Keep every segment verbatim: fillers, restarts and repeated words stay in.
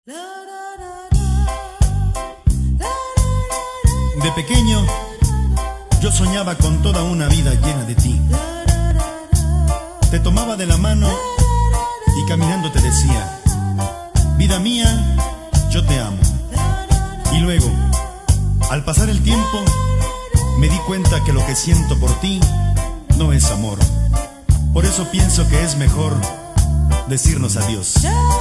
De pequeño, yo soñaba con toda una vida llena de ti. Te tomaba de la mano y caminando te decía: vida mía, yo te amo. Y luego, al pasar el tiempo, me di cuenta que lo que siento por ti no es amor. Por eso pienso que es mejor decirnos adiós.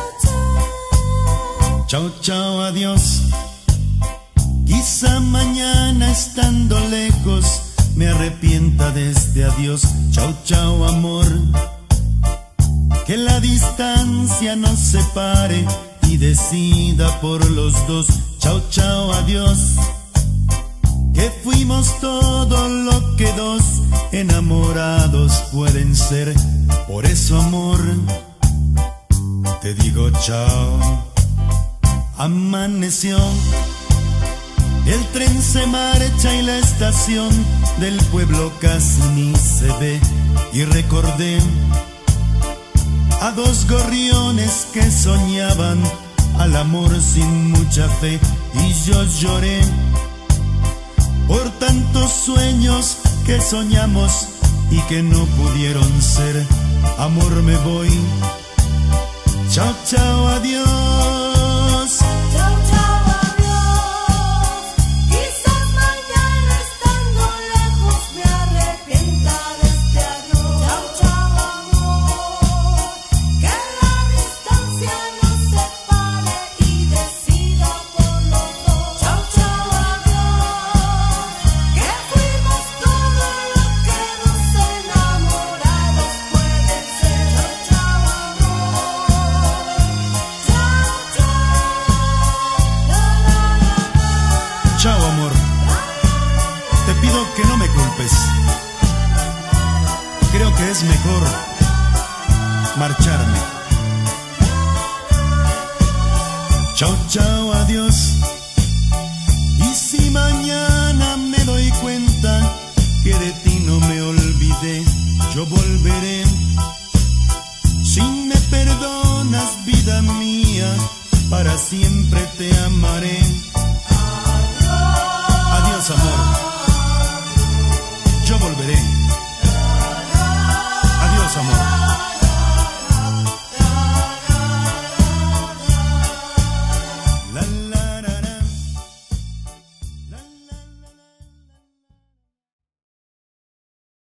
Chao, chao, adiós. Quizá mañana estando lejos me arrepienta de este adiós. Chao, chao, amor. Que la distancia nos separe y decida por los dos. Chao, chao, adiós. Que fuimos todo lo que dos enamorados pueden ser. Por eso, amor, te digo chao. Amaneció, el tren se marcha y la estación del pueblo casi ni se ve. Y recordé a dos gorriones que soñaban al amor sin mucha fe. Y yo lloré por tantos sueños que soñamos y que no pudieron ser. Amor, me voy. Chao, chao, adiós. Chao, chao, adiós. Quizás mañana estando lejos me arrepienta de este adiós. Chao, chao, amor. Que la distancia nos separe y decida por los dos. Chao, chao, adiós. Que fuimos todo lo que dos enamorados pueden ser. Chao, chao, amor. Chao, chao. Chao, amor. Te pido que no me culpes. Creo que es mejor marcharme. Chao, chao, adiós. Y si mañana me doy cuenta que de ti no me olvidé, yo volveré